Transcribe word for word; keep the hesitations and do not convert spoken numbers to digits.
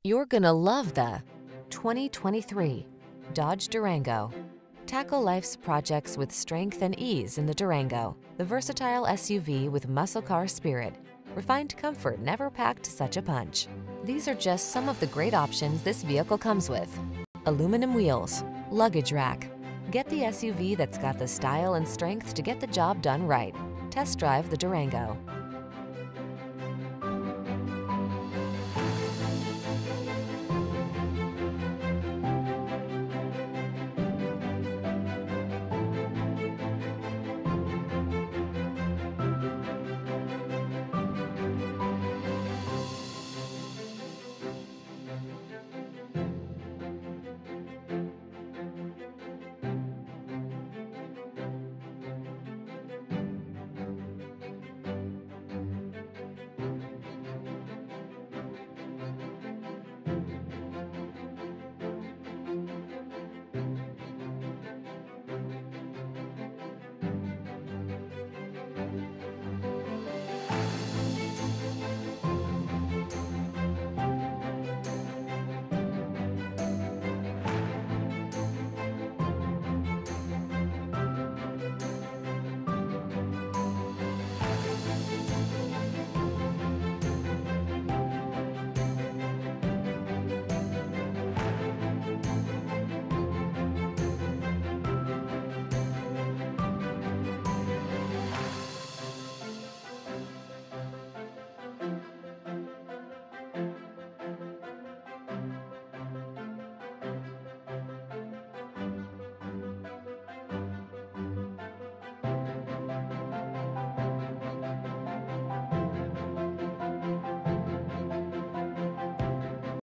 You're gonna love the twenty twenty-three Dodge Durango. Tackle life's projects with strength and ease in the Durango, the versatile S U V with muscle car spirit. Refined comfort never packed such a punch. These are just some of the great options this vehicle comes with: aluminum wheels, luggage rack. Get the S U V that's got the style and strength to get the job done right. Test drive the Durango.